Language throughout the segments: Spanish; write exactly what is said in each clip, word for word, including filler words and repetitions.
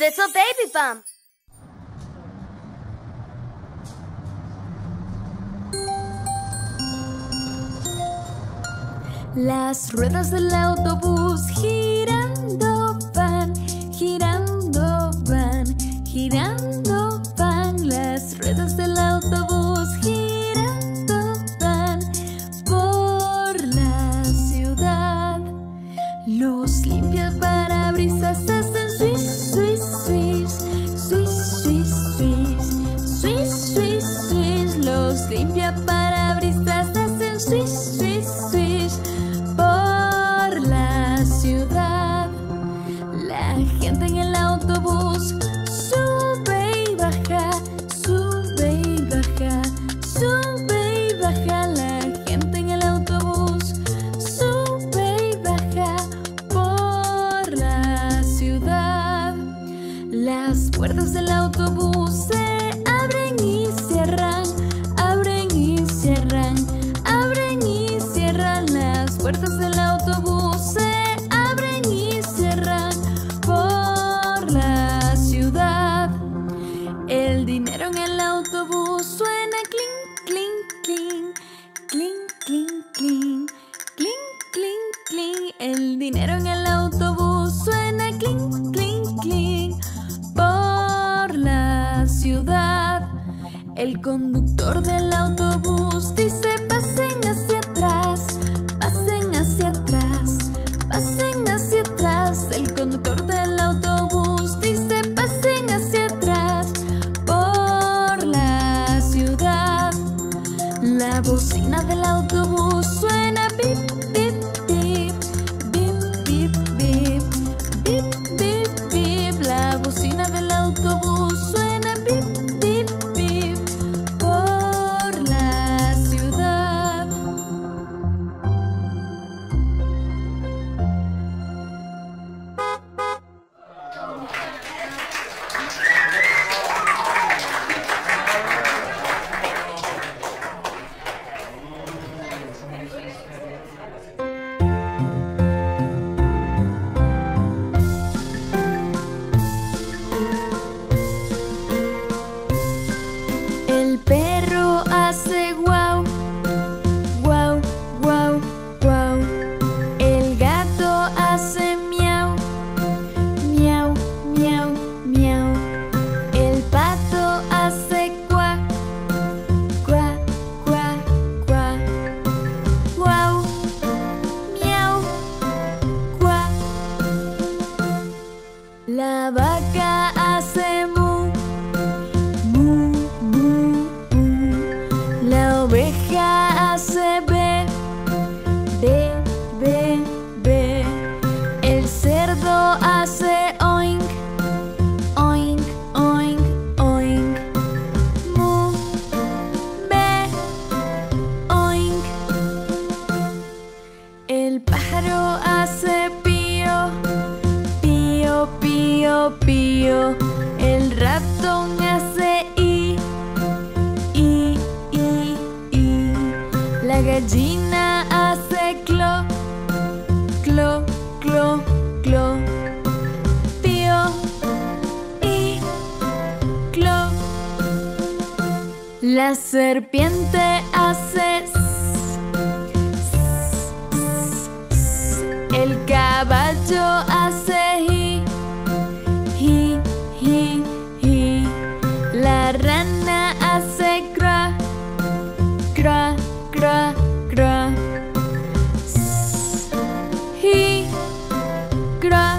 Little Baby Bump. Las ruedas del autobús girando van, girando van, girando van. Las ruedas del autobús girando van por la ciudad. Los limpiaparabrisas hacen swish, swish, swish, swish, swish, swish, swish, swish, swish. Los limpiaparabrisas hacen swish, swish, swish por la ciudad. La gente en el autobús sube y baja, sube y baja, sube y baja. La gente en el autobús sube y baja por la ciudad. Las puertas del autobús se abren y cierran, abren y cierran, abren y cierran. Las puertas del autobús se abren y cierran por la ciudad. El dinero en el autobús suena clink, clink, clink, clink, clink, clink, clink, clink, clink. El dinero en el autobús suena clink, clink, clink por la ciudad. El conductor del autobús dice: pasen hacia atrás, pasen hacia atrás, pasen hacia atrás. El conductor del autobús dice: pasen hacia atrás por la ciudad. La bocina del autobús suena bip, bip, bip, bip, bip, bip, bip, bip, bip. La bocina del autobús suena bip, bip, bip por la ciudad. El perro hace guau, guau, guau, guau. El gato hace miau, miau, miau, miau. El pato hace cuá, cuá, cuá, cuá. Guau, miau, cuá. La vaca hace mu, mu, mu, mu. La oveja hace be, be, be, be. El cerdo hace oink, oink, oink, oink. Mu, be, oink. El pájaro hace pío, pío, pío, pío. El ratón hace i, i, i, i. La gallina hace clo, clo, clo, clo. Pío, i, clo. La serpiente hace s, s, s. El caballo hace hi, hi, hi, hi. La rana hace cra, cra, cra, cra. S, hi, cra.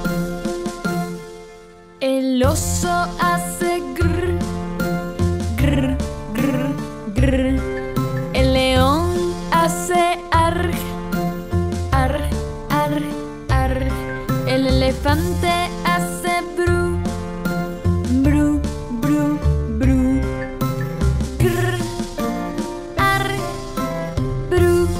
El oso hace grr, grr, grr, grr. El león hace arg, arg, arg, arg. El elefante hace bru, bru, bru, bru. Grr, arg, bru.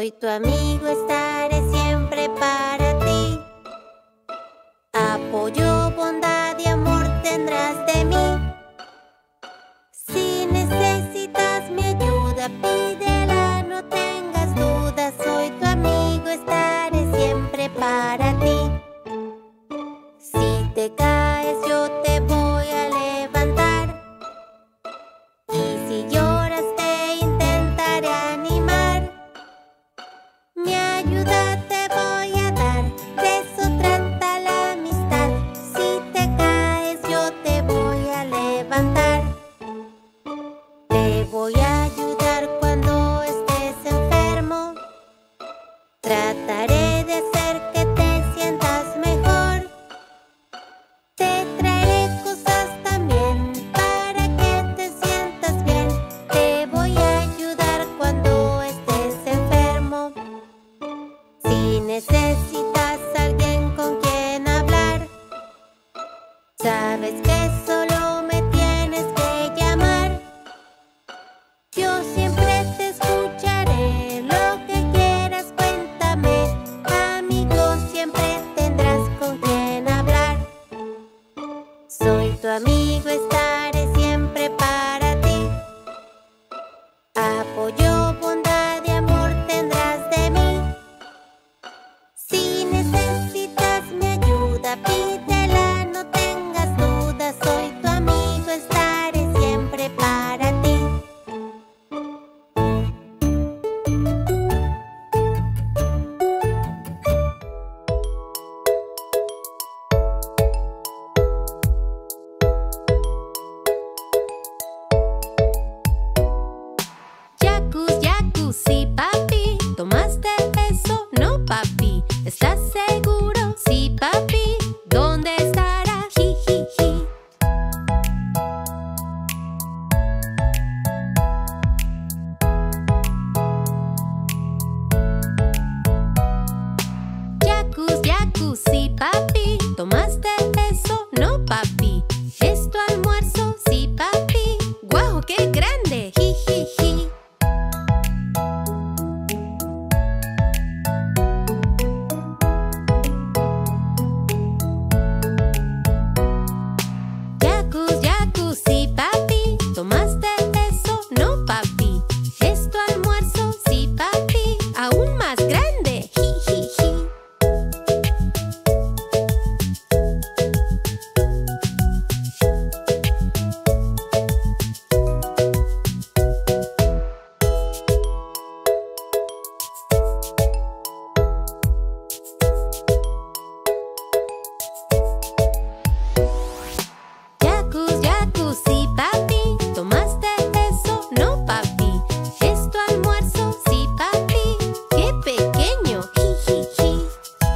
Soy tu amigo, estaré siempre para ti. Apoyo, bondad y amor tendrás de mí. Si necesitas mi ayuda, pídela, no tengas dudas. Soy tu amigo, estaré siempre para ti. Si te caes, yo te voy a levantar. Y si lloras, te intentaré animar. Mi ayuda te voy a dar, de eso trata la amistad. Si te caes, yo te voy a levantar. Te voy a ayudar cuando estés enfermo. Trataré de hacer que te sientas mejor. Te traeré cosas también para que te sientas bien. Te voy a ayudar cuando estés enfermo. Si necesitas a alguien con quien hablar, sabes que solo me tienes que llamar. Yo siempre te escucharé, lo que quieras cuéntame. Amigo, siempre tendrás con quien hablar. Soy tu amigo, estaré siempre para ti. Apoyo, bondad y amor tendrás de mí. Si necesitas mi ayuda, pídela, no tengas dudas. Soy tu amigo, estaré siempre para ti. Jacuz, jacuz, sí, papi. ¿Tomaste eso? No, papi. ¿Estás seguro? Sí, papi. ¿Dónde estará? Ji, ji, ji. Jacuz, jacuz, sí, papi. ¿Tomaste eso? No, papi. ¿Es tu almuerzo? Sí, papi. ¡Guau, qué grande! Ji, ji, ji. Jacuz, jacuz, sí, papi. ¿Tomaste eso? No, papi. ¿Es tu almuerzo? Sí, papi. ¡Aún más grande! Ji, ji, ji. Jacuz, jacuz, sí, papi. ¿Tomaste eso? No, papi. ¿Es tu almuerzo? Sí, papi. ¡Qué pequeño! Ji, ji, ji.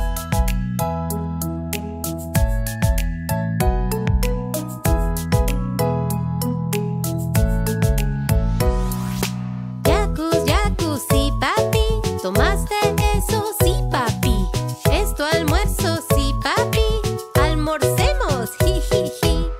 Jacuz, jacuz, sí, papi. ¿Tomaste eso? Sí, papi. ¿Es tu almuerzo? Sí, papi. ¡Almorcemos! Ji, ji, ji.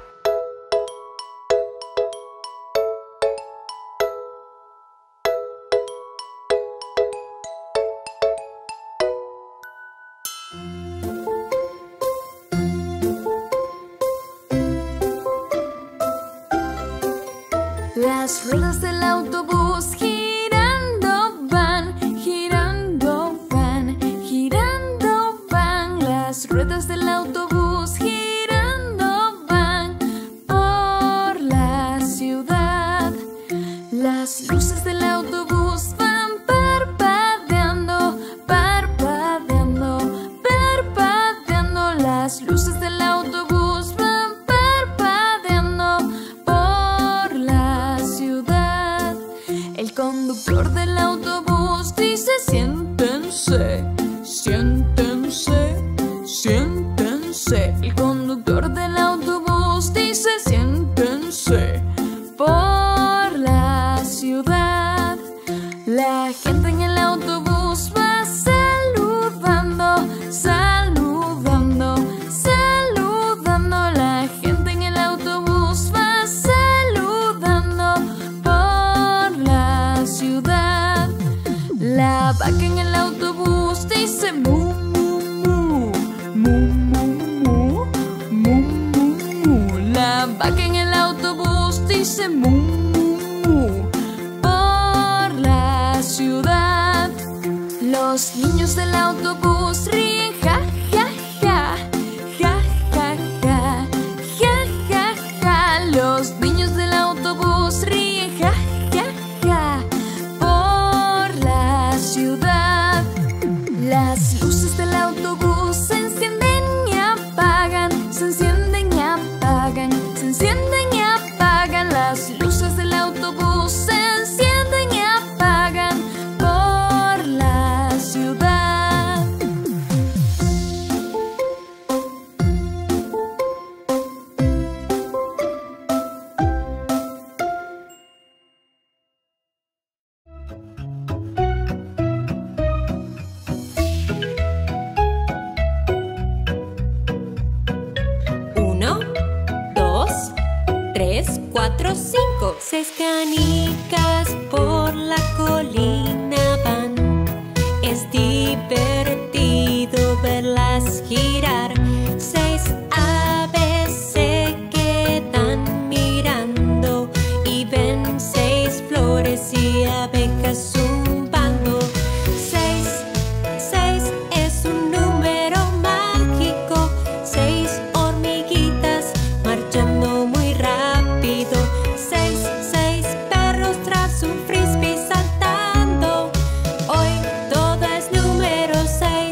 Las ruedas del autobús girando van, girando van, girando van. Las ruedas del autobús girando van por la ciudad. Las luces del autobús van parpadeando, parpadeando, parpadeando. Las luces del autobús van parpadeando por la ciudad. El conductor del autobús dice: siéntense, siéntense, siéntense. El conductor del autobús dice: siéntense por la ciudad. La gente en el autobús va saludando, saludando, saludando. La gente en el autobús va saludando por la ciudad. La vaca en el tres, cuatro, cinco. Seis canicas por la colina van. Es divertido verlas girar. Seis aves se quedan mirando y ven seis flores y abejas zumbando. Seis, seis es un número mágico. Seis hormiguitas marchando muy rápido. Seis, seis perros tras un frisbee saltando. Hoy todo es número seis.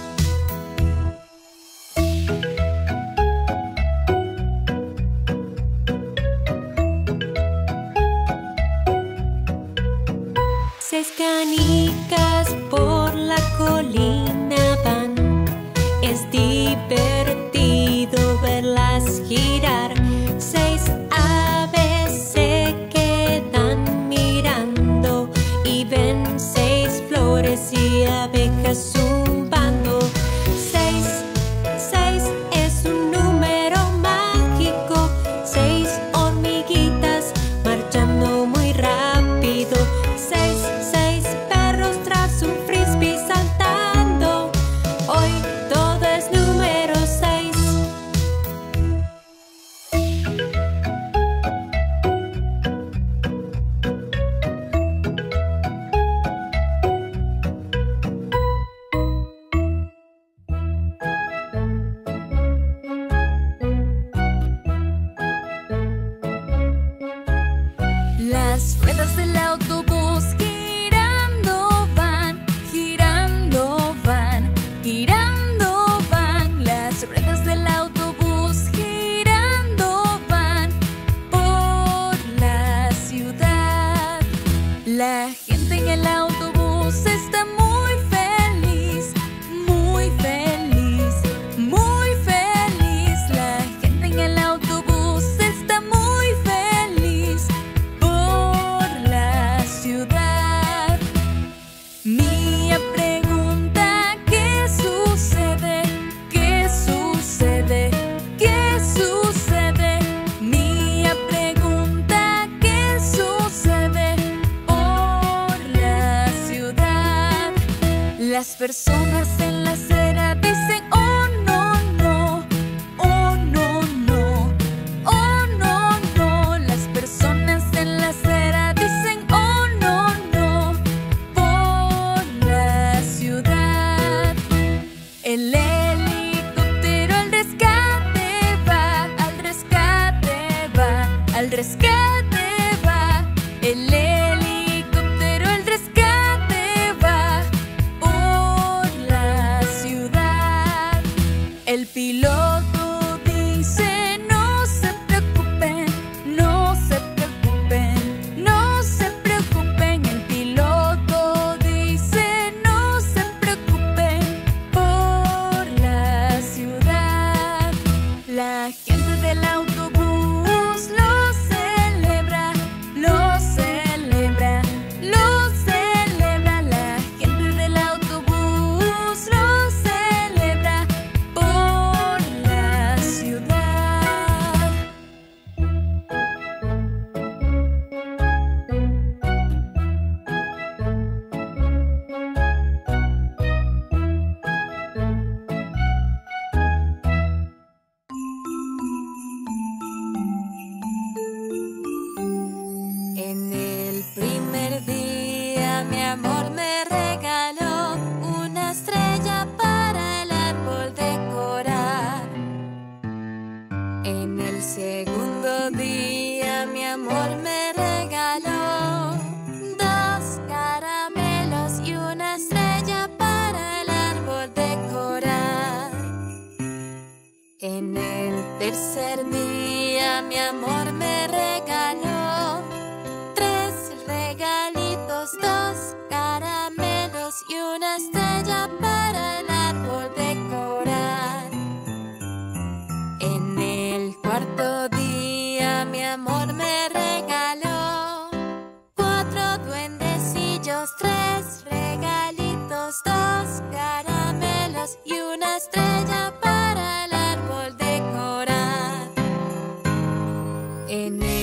Seis canicas por la colina van. Es divertido verlas girar. Seis aves se quedan mirando y ven seis flores y abejas zumbando. Seis, seis es un número mágico. Seis hormiguitas marchando muy rápido. Seis, seis perros tras un frisbee saltando. Hoy todo es número seis. Las ruedas del autobús girando van, girando van, girando van. Las ruedas del autobús girando van por la ciudad. La gente en el autobús está muy feliz, muy feliz, muy feliz. La gente en el autobús está muy feliz por la ciudad. Mía pregunta ¿qué sucede? ¿Qué sucede? ¿Qué sucede? Mía pregunta ¿qué sucede por la ciudad? Las personas en la acera dicen oh no, no, oh no, no, oh no, no. Las personas en la acera dicen oh no, no, por la ciudad. El helicóptero al rescate va, al rescate va, al rescate va. El helicóptero al rescate va por la ciudad. El piloto dice no se preocupen, no se preocupen, no se preocupen. El piloto dice no se preocupen por la ciudad. La gente del autobús lo celebra, lo celebra, lo celebra. La gente del autobús lo celebra por la ciudad. En el primer día mi amor me regaló una estrella para el árbol decorar. En el segundo día mi amor me regaló dos caramelos y una estrella para el árbol decorar. En el tercer día mi amor me regaló tres regalitos, dos caramelos y una estrella para el árbol decorar. En el cuarto día mi amor me regaló cuatro duendecillos, tres regalitos, dos caramelos y una estrella para el árbol decorar. En el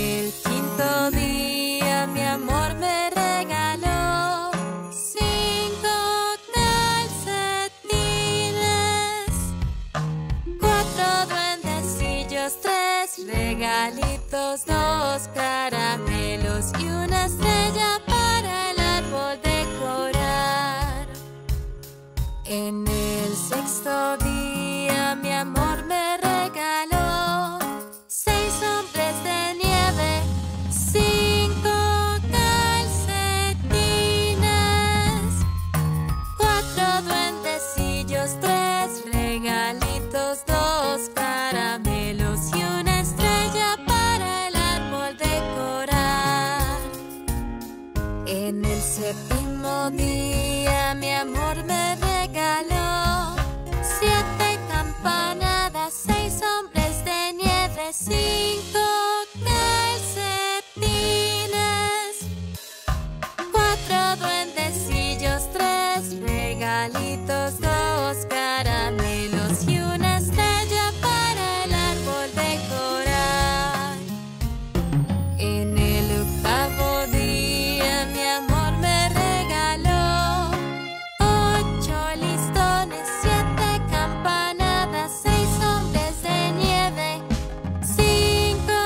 regalitos, dos caramelos y una estrella para el árbol decorar. En el sexto día mi amor me regaló seis hombres de nieve, cinco calcetines, cuatro duendecillos, tres regalitos, dos caramelos y una estrella para el árbol decorar. En el séptimo día mi amor me regaló siete campanadas, seis hombres de nieve, cinco calcetines, cuatro duendecillos, tres regalitos, dos caramelos y una estrella para el árbol decorar. En el octavo día mi amor me regaló ocho listones, siete campanadas, seis hombres de nieve, cinco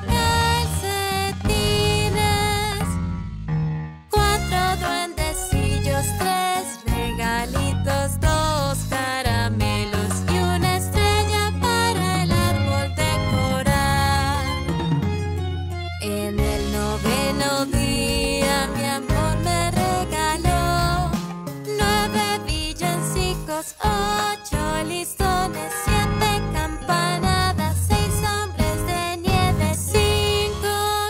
calcetines, cuatro duendecillos, tres regalitos, dos caramelos y una estrella para el árbol decorar. En el noveno día mi amor me regaló nueve villancicos, ocho listones, siete campanadas, seis hombres de nieve, cinco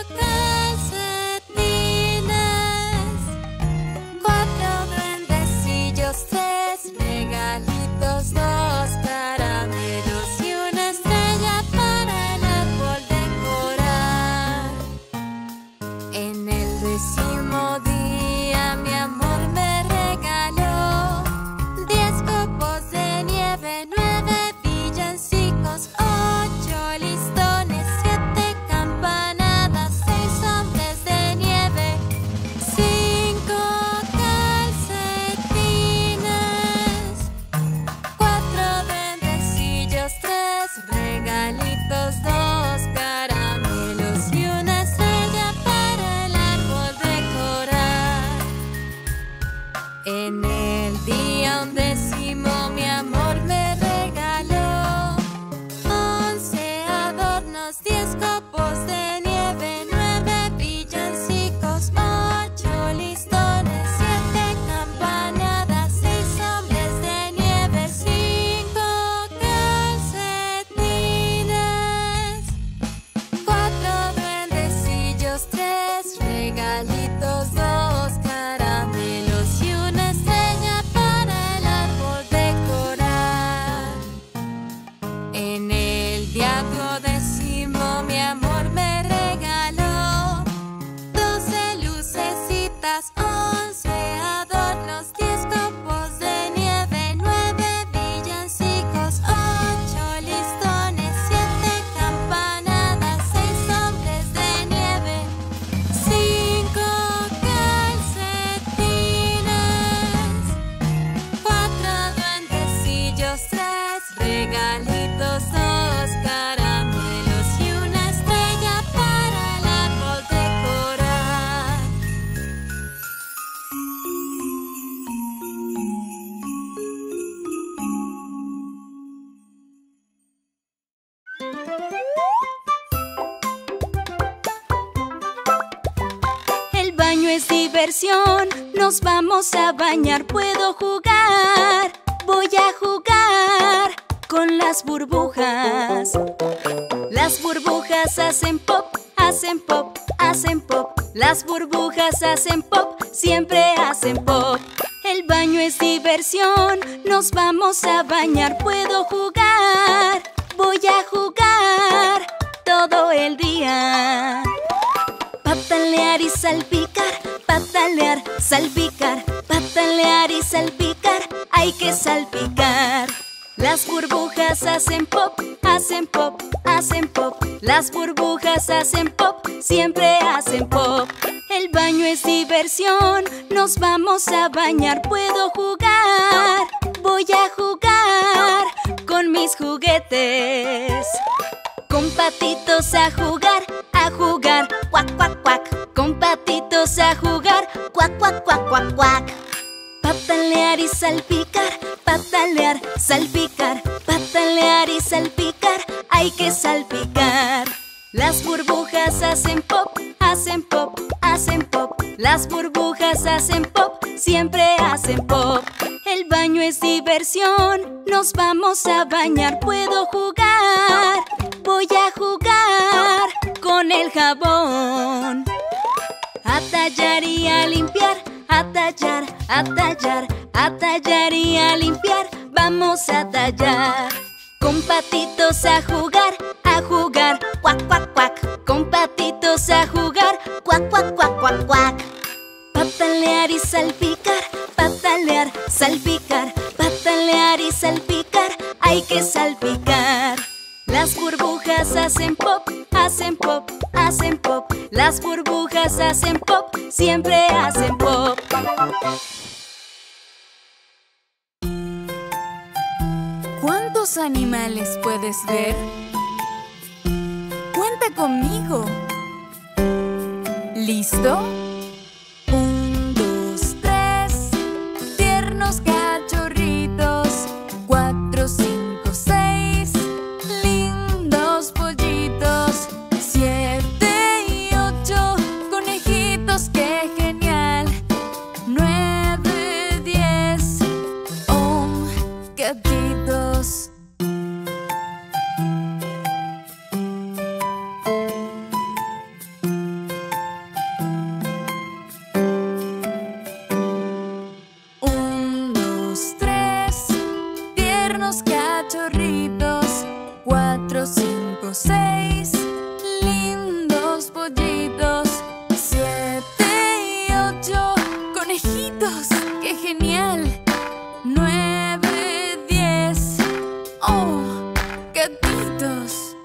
calcetines, cuatro duendecillos, tres regalitos, dos caramelos y una estrella para el árbol decorar. En el décimo día mi amor me regaló diez copos de nieve, nueve villancicos, ocho listones, siete campanadas, seis hombres de nieve, cinco calcetines, cuatro duendecillos, tres regalitos, dos caramelos y una estrella para el árbol decorar. En el día undécimo mi amor me regaló once adornos, diez copos de nieve, nueve villancicos, ocho listones, siete campanadas, seis hombres de nieve, cinco calcetines, cuatro duendecillos, tres regalitos, dos caramelos y una estrella para el árbol decorar. En el día duodécimo mi amor me regaló doce lucecitas, once adornos, diez copos de nieve, nueve villancicos, ocho listones, siete campanadas, seis hombres de nieve, cinco calcetines, cuatro duendecillos, tres regalitos, dos caramelos y una estrella para el árbol decorar. El baño es diversión, nos vamos a bañar, puedo jugar, voy a jugar con las burbujas. Las burbujas hacen pop, hacen pop, hacen pop. Las burbujas hacen pop, siempre hacen pop. El baño es diversión, nos vamos a bañar, puedo jugar, voy a jugar todo el día. Patalear y salpicar, patalear, salpicar, patalear y salpicar, hay que salpicar. Las burbujas hacen pop, hacen pop, hacen pop. Las burbujas hacen pop, siempre hacen pop. El baño es diversión, nos vamos a bañar, puedo jugar, voy a jugar con mis juguetes. Con patitos a jugar, a jugar, cuac, cuac, cuac. Con patitos a jugar, cuac, cuac, cuac, cuac, cuac. Patalear y salpicar, patalear, salpicar, patalear y salpicar, hay que salpicar. Las burbujas hacen pop, hacen pop, hacen pop. Las burbujas hacen pop, siempre hacen pop. El baño es diversión, nos vamos a bañar. Puedo jugar, voy a jugar con el jabón. A tallar y a limpiar, a tallar, a tallar, a tallar y a limpiar, vamos a tallar. Con patitos a jugar, a jugar, cuac, cuac, cuac. Con patitos a jugar, cuac, cuac, cuac, cuac, cuac. Patalear y salpicar, patalear, salpicar, patalear y salpicar, hay que salpicar. Las burbujas hacen pop, hacen pop, hacen pop. Las burbujas hacen pop, siempre hacen pop. ¿Cuántos animales puedes ver? Cuenta conmigo. ¿Listo? Un, dos, tres. Tiernos cachorritos. Cuatro, cinco, seis. Lindos pollitos. Siete y ocho. Conejitos, qué genial. Nueve, diez. Oh, gatitos. Un, dos, tres. Tiernos cachorritos. Cuatro, cinco, seis. Lindos pollitos. Siete y ocho. Conejitos, qué genial. Nueve, diez. Oh, gatitos.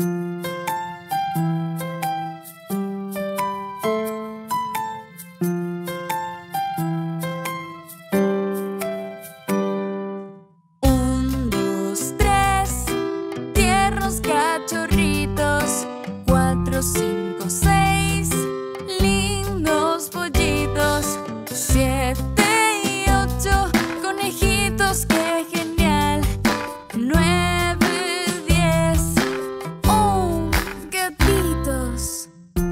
Un, dos, tres. Tiernos cachorritos. Cuatro, cinco, seis. Lindos pollitos. Siete y ocho. Conejitos, qué genial. Nueve, diez. Oh, gatitos.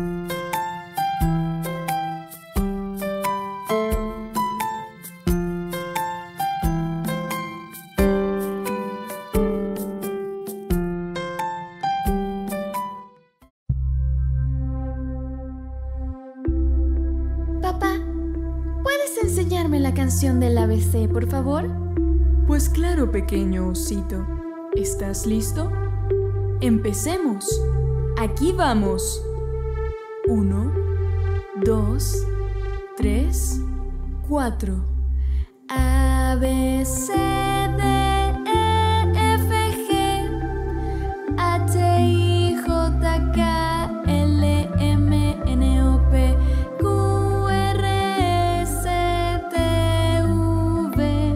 Papá, ¿puedes enseñarme la canción del A B C, por favor? Pues claro, pequeño osito. ¿Estás listo? Empecemos. Aquí vamos. Uno, dos, tres, cuatro. A, B, C, D, E, F, G, H, I, J, K, L, M, N, O, P, Q, R, S, T, V,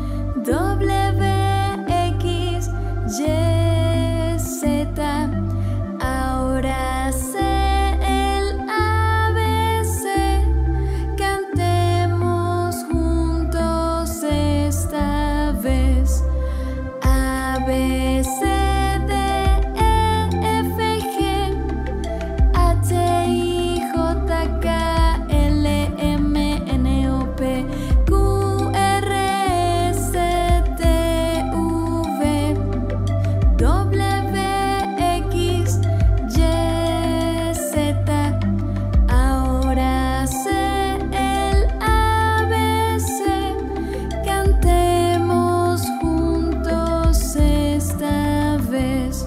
W, X, Y, Z. Ahora sé el A B C. Cantemos juntos esta vez. A, B, C, D, E, F, G, H, I, J, K, L, M, N, O, P, Q, R, S, T, V, W, X, Y, Z. Ahora sé el A B C. Cantemos juntos esta vez.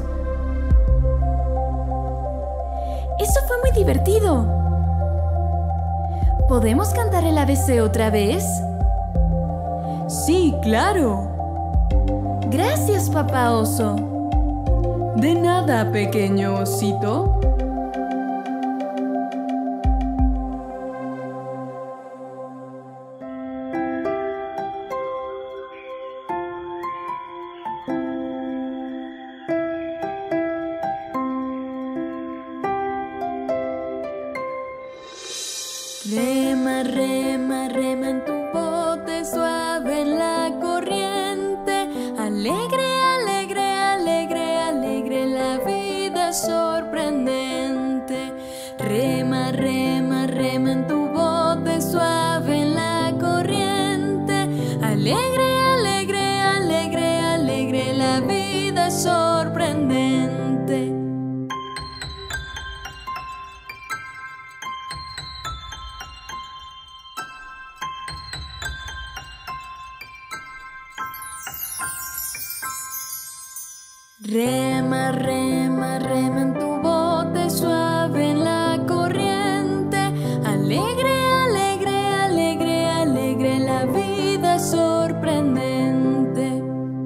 Eso fue muy divertido. ¿Podemos cantar el A B C otra vez? Sí, claro. Gracias, papá oso. De nada, pequeño osito. Rema, rema, rema en tu bote suave en la corriente. Alegre, alegre, alegre, alegre, la vida es sorprendente. Rema, rema, rema en tu bote suave en la corriente. Alegre, alegre, alegre, alegre, la vida es sorprendente. Rema, rema, rema en tu bote suave en la corriente. Alegre, alegre, alegre, alegre, la vida es sorprendente.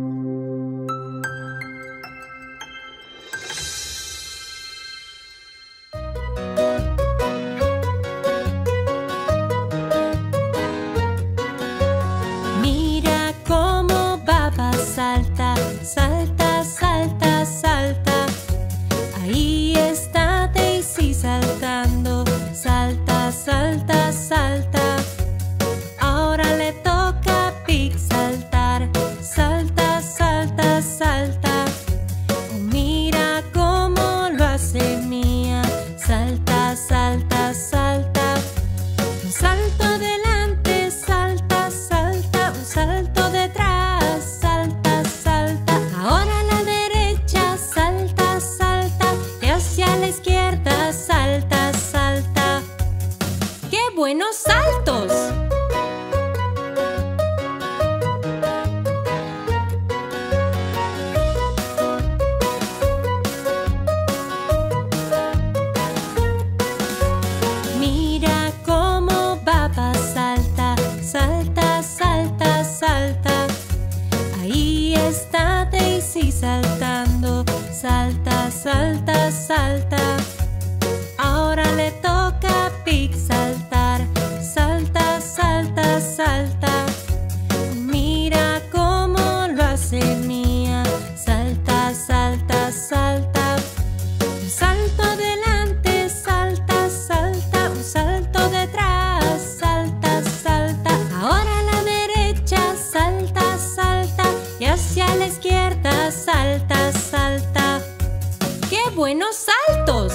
Mira cómo Baba salta, salta, salta, salta. Ahí está Daisy saltando, salta, salta, salta. Ahora le toca a Pig saltar, salta, salta, salta. Oh, mira cómo lo hace Mía, salta, salta, salta. Un salto adelante, salta, salta, un salto detrás, salta, salta. Ahora a la derecha, salta, salta, y hacia la izquierda, salta, salta. ¡Qué buenos saltos! Mira cómo Baba salta, salta, salta, salta. Ahí está Daisy saltando, salta, salta, salta. Ahora le toca a Pig saltar, salta, salta, salta. Mira cómo lo hace Mía, salta, salta, salta. Un salto adelante, salta, salta, un salto detrás, salta, salta. Ahora a la derecha, salta, salta, y hacia la izquierda, salta, salta. ¡Qué buenos saltos!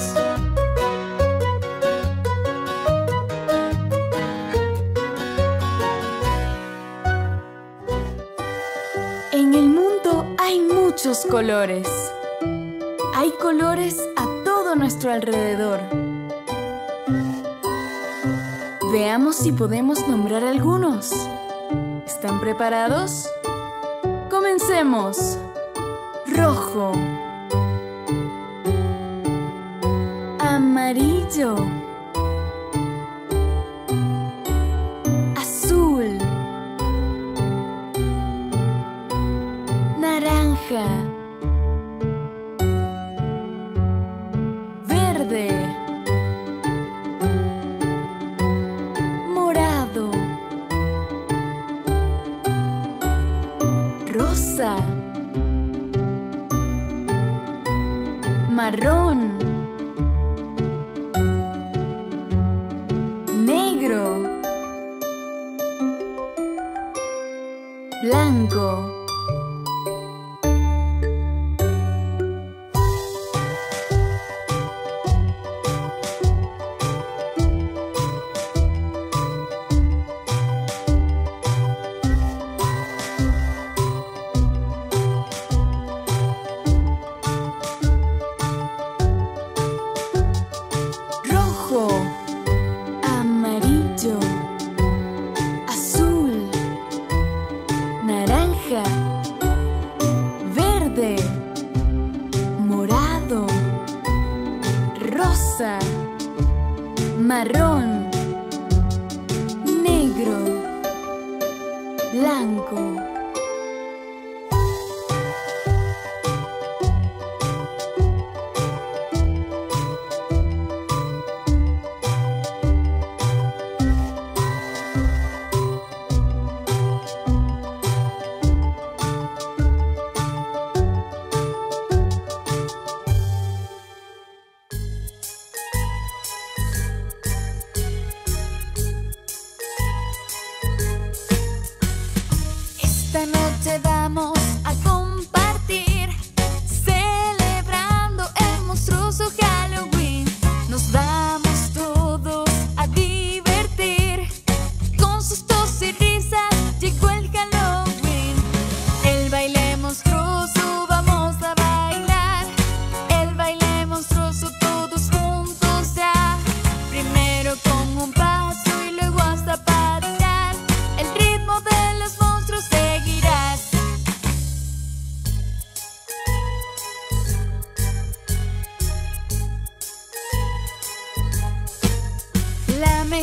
En el mundo hay muchos colores. Hay colores a todo nuestro alrededor. Veamos si podemos nombrar algunos. ¿Están preparados? Comencemos. Rojo. Amarillo. Azul. Naranja. Verde. Morado. Rosa. Marrón. Negro. Blanco. Rojo. Amarillo. Azul. Naranja. Verde. Morado. Rosa. Marrón. Negro. Blanco.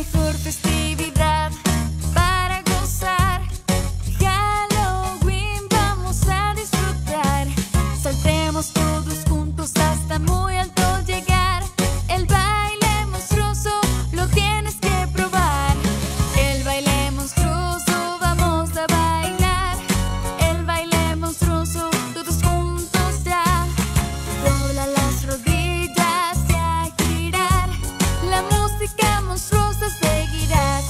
mejor festividad para gozar. Halloween vamos a disfrutar. Saltemos todos juntos hasta muy alto llegar. El baile monstruoso lo tienes que probar. El baile monstruoso vamos a bailar. El baile monstruoso todos juntos ya. Dobla las rodillas y a girar. La música monstruosa seguirá.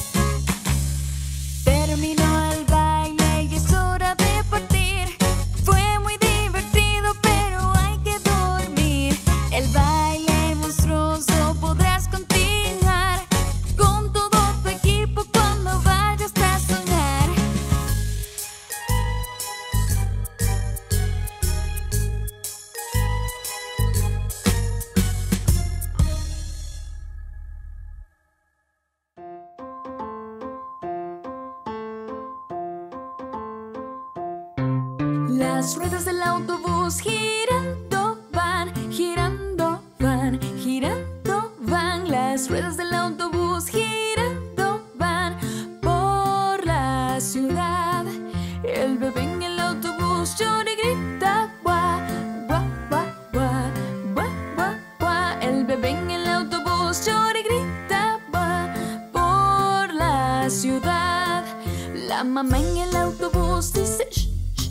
Terminó el baile y es hora de partir. Fue muy divertido, pero hay que dormir. El baile monstruoso podrás continuar con todo tu equipo cuando vayas a soñar. Las ruedas del autobús girando van, girando van, girando van. Las ruedas del autobús girando van por la ciudad. El bebé en el autobús llora y grita guá, guá, guá, guá, guá, guá, guá. El bebé en el autobús llora y grita guá por la ciudad. La mamá en el autobús dice shh.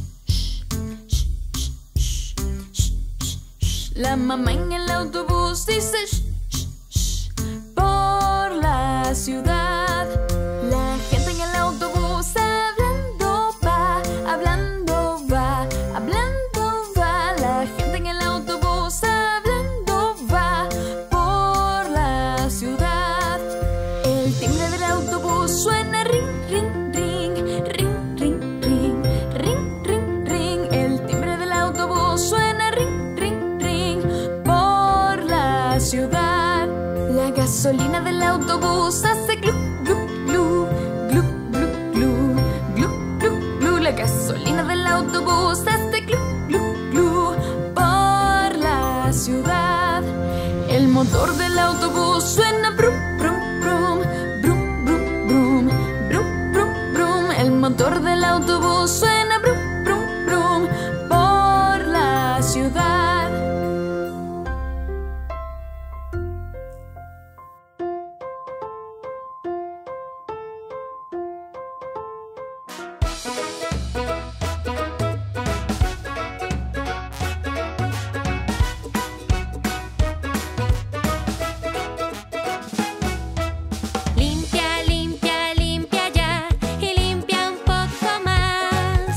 La mamá en el autobús dice shh, shh, shh, por la ciudad. La gente en el autobús hablando va, hablando va, hablando va. La gente en el autobús hablando va por la ciudad. El timbre del autobús suena ring, ring, ring, ring, ring, ring, ring, ring, ring. El timbre del autobús suena ring, ciudad. La gasolina del autobús hace glu, glu, glu, glu, glu, glu, glu, glu, glu. La gasolina del autobús hace glu, glu, glu por la ciudad. El motor del autobús suena brum, brum, brum, brum, brum, brum, brum, brum, brum. El motor del autobús suena brum, brum, brum por la ciudad. Limpia, limpia, limpia ya y limpia un poco más.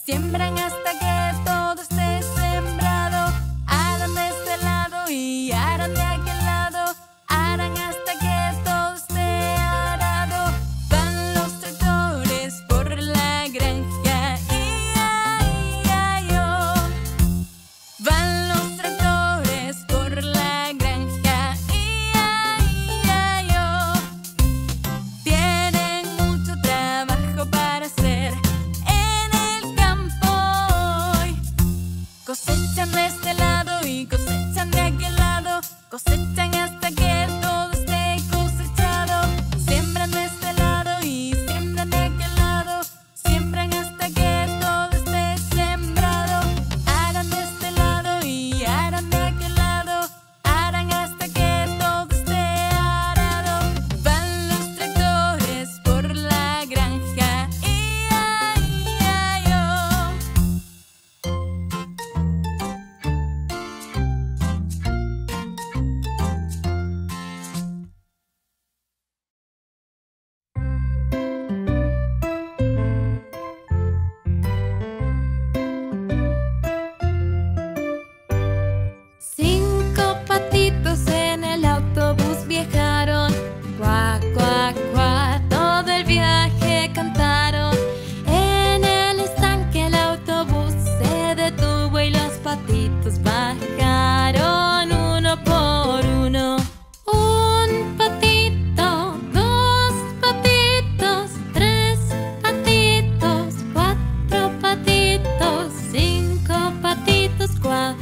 siembran hasta que todo esté sembrado. Harán de este lado y harán de aquel lado, harán hasta que todo esté arado. Van los tractores por la granja, ia, ia, yo. Van los tractores por la granja, ia, ia, yo. Tienen mucho trabajo para hacer en el campo hoy. Cosechan de este lado y cosechan de aquel lado, cosechan hasta que todo esté cosechado. Siembran de este lado y siembran de aquel lado, siembran hasta que todo esté sembrado. Harán de este lado y harán de aquel lado, harán hasta que todo esté arado. Van los tractores por la granja, ia, ia, yo. Cinco patitos en el autobús viajaron. Cuac, cuac, cuac, todo el viaje cantaron. En el estanque el autobús se detuvo y los patitos bajaron uno por uno. Un patito, dos patitos, tres patitos, cuatro patitos, cinco patitos, cuatro.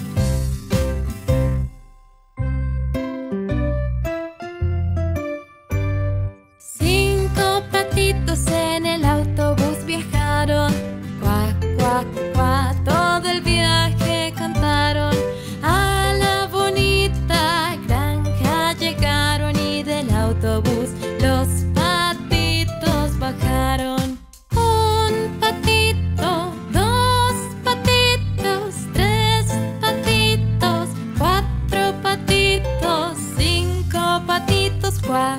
Cinco patitos en el autobús viajaron. Cuac, cuac, cuac, todo el viaje cantaron. A la bonita granja llegaron y del autobús los patitos bajaron. Un patito, dos patitos, tres patitos, cuatro patitos, cinco patitos, cuac.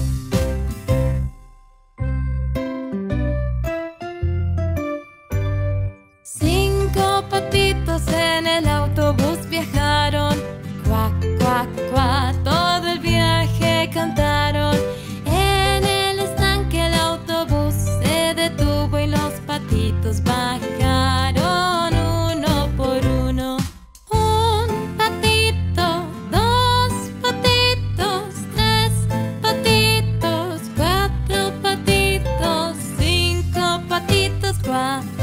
Cinco patitos en el autobús viajaron. Cuac, cuac, cuac, todo el viaje cantaron. En el estanque el autobús se detuvo y los patitos bajaron uno por uno. Un patito, dos patitos, tres patitos, cuatro patitos, cinco patitos, cuac.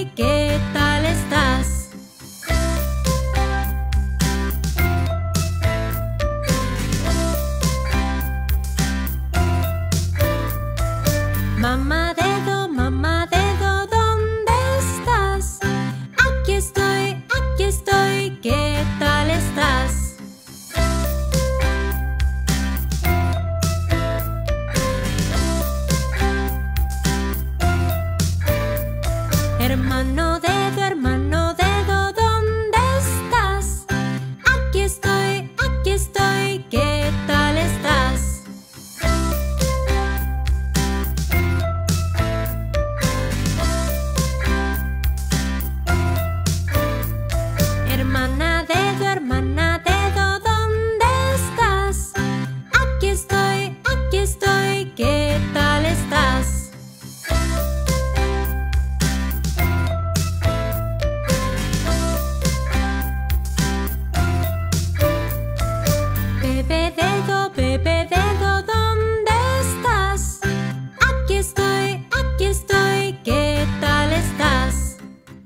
estoy, ¿qué tal estás? Mamá dedo, mamá dedo, ¿dónde estás? Aquí estoy, aquí estoy, ¿qué tal estás? Hermano dedo, hermano dedo, ¿dónde estás? Aquí estoy, aquí estoy, ¿qué tal estás? Hermana dedo, hermana dedo, ¿dónde estás? Aquí estoy, aquí estoy, ¿qué tal estás? Bebé dedo, bebé dedo, ¿dónde estás? Aquí estoy, aquí estoy, ¿qué tal estás?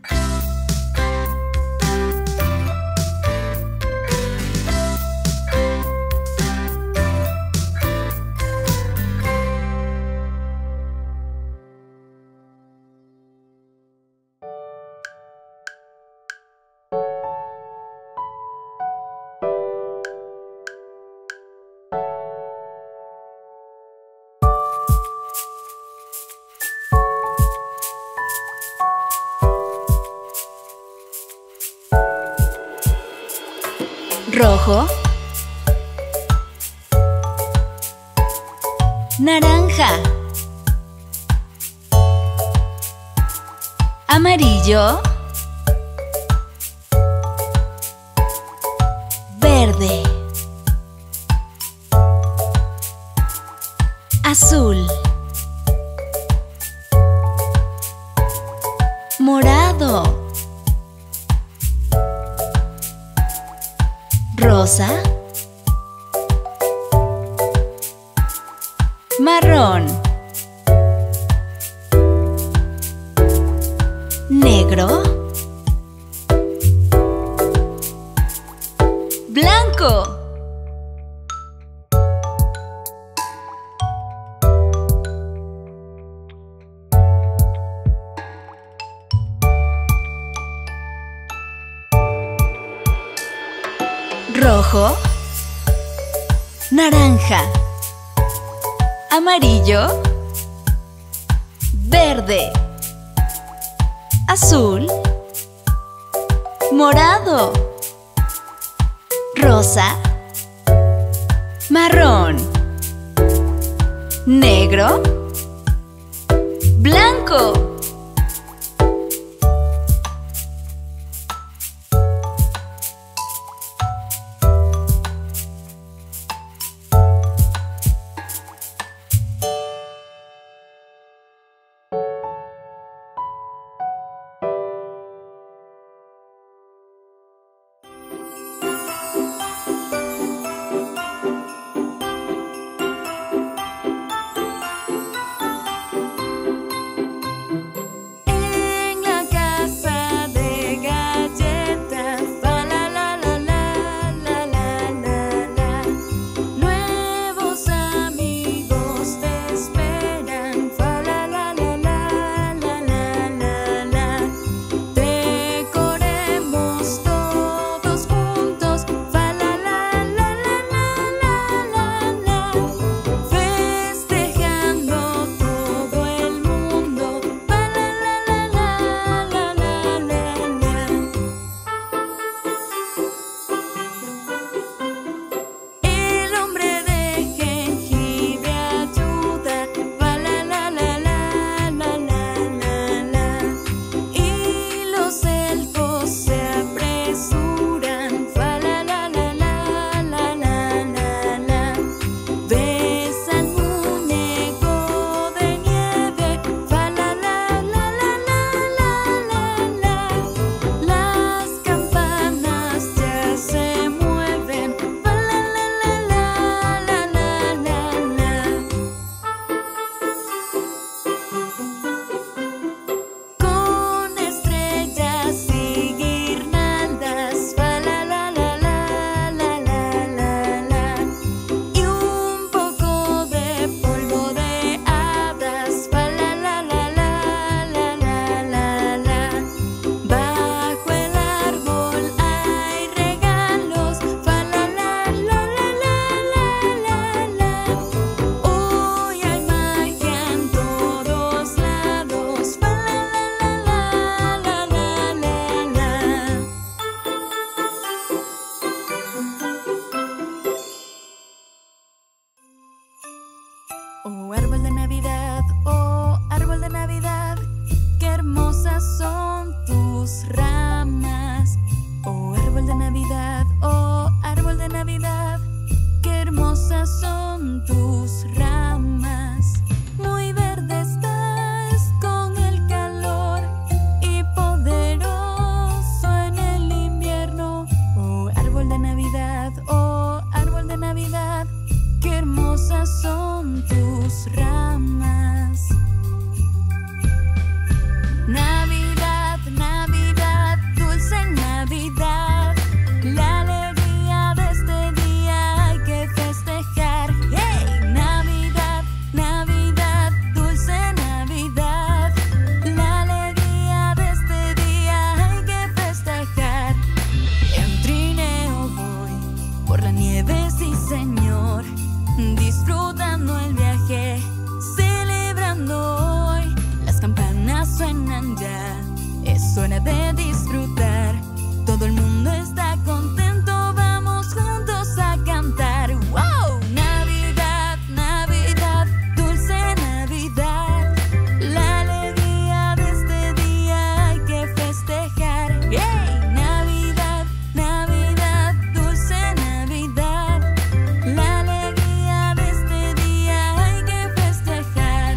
Rojo, naranja, amarillo, verde, azul, morado, rosa, marrón, negro, blanco. Rojo, naranja, amarillo, verde, azul, morado, rosa, marrón, negro, blanco. hora de disfrutar. Todo el mundo está contento, vamos juntos a cantar. ¡Wow! Navidad, Navidad, dulce Navidad. La alegría de este día hay que festejar. ¡Hey! Navidad, Navidad, dulce Navidad. La alegría de este día hay que festejar.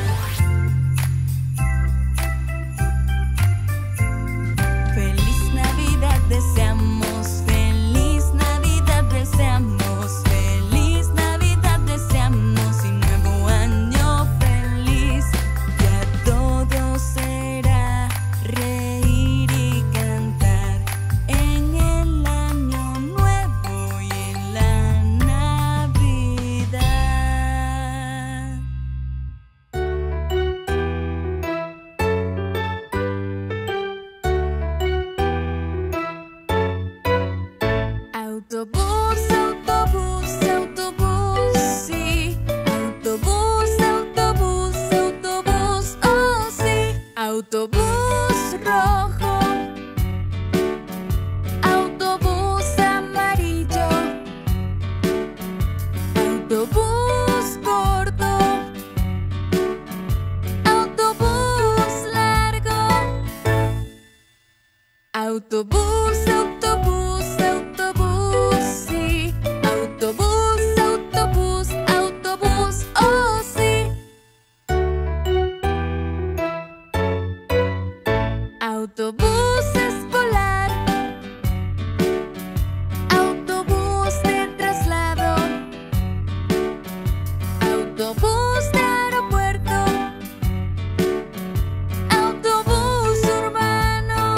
Feliz Navidad deseamos, feliz Navidad deseamos, feliz Navidad deseamos y nuevo año feliz. Ya todo será reír y cantar en el año nuevo y en la Navidad. Autobús, autobús, autobús, sí. Autobús, autobús, autobús, oh sí. Autobús rojo, autobús amarillo, autobús gordo, autobús largo. Autobús, autobús, autobús, sí. Autobús, autobús, autobús, oh sí. Autobús escolar, autobús de traslado, autobús de aeropuerto, autobús urbano.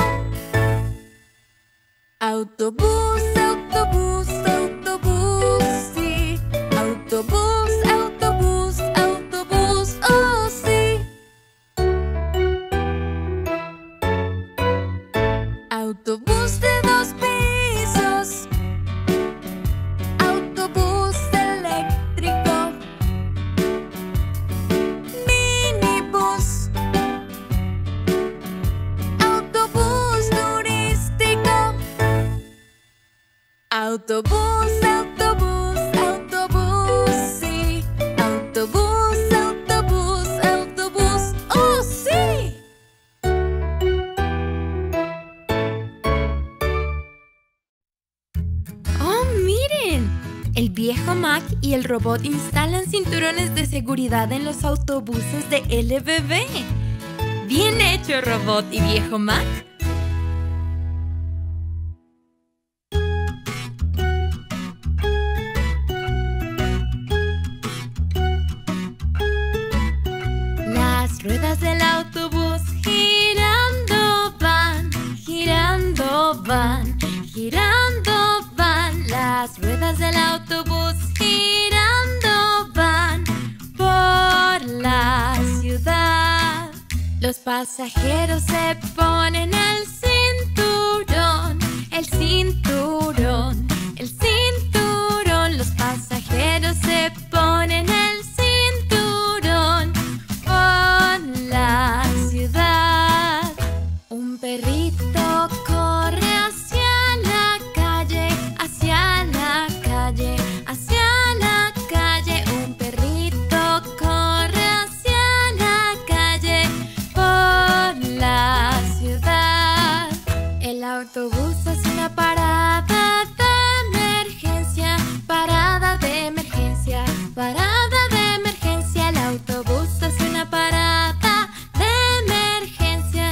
Autobús, autobús, autobús, sí. Autobús, autobús, autobús, oh sí. Autobús de dos pisos, autobús eléctrico, minibús, autobús turístico. Autobús, autobús, autobús, sí. Autobús, autobús, autobús, oh sí. ¡Oh, miren! El viejo Mac y el robot instalan cinturones de seguridad en los autobuses de L B B. ¡Bien hecho, robot y viejo Mac! Las ruedas del autobús girando van, girando van, girando van. Las ruedas del autobús girando van por la ciudad. Los pasajeros se ponen el cinturón, el cinturón, el cinturón. Los pasajeros se ponen el cinturón por la ciudad. Un perrito corre hacia la calle, hacia la calle, hacia la calle. Un perrito corre hacia la calle por la ciudad. El autobús hace una parada de emergencia, parada de emergencia, parada de emergencia. El autobús hace una parada de emergencia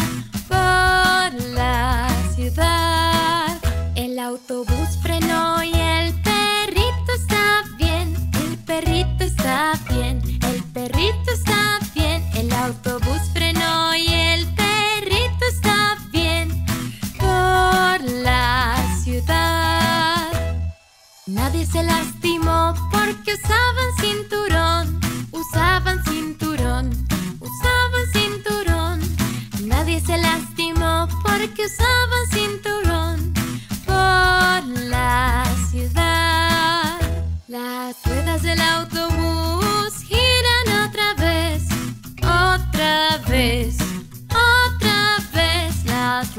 por la ciudad. El autobús frenó y el perrito está bien, el perrito está bien, el perrito está bien. El autobús frenó y el perrito está bien por la ciudad. Nadie se lastimó porque usaban cinturón, usaban cinturón, usaban cinturón. Nadie se lastimó porque usaban cinturón por la ciudad. Las ruedas del autobús giran otra vez, otra vez, otra vez. Las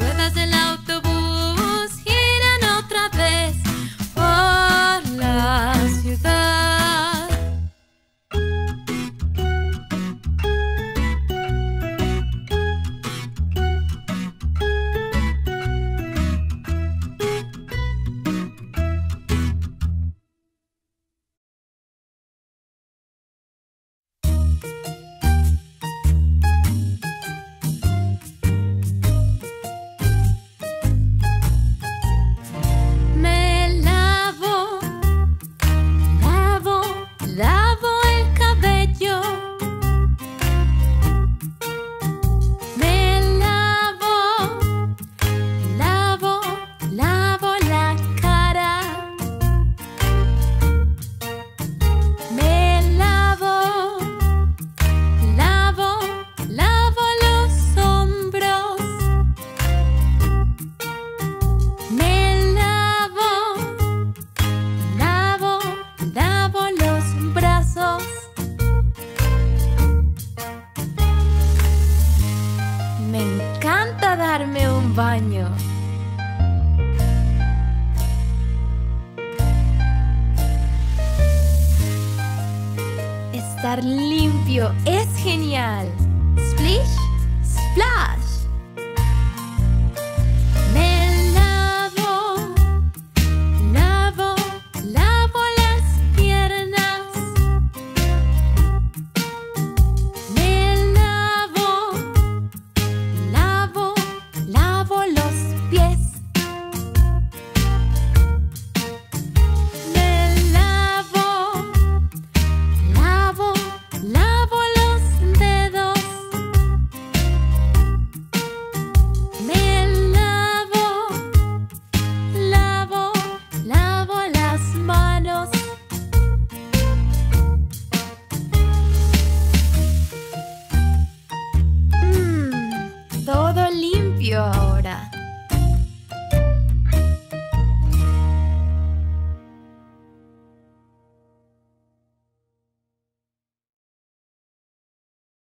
un baño. Estar limpio es genial. Splish, splash.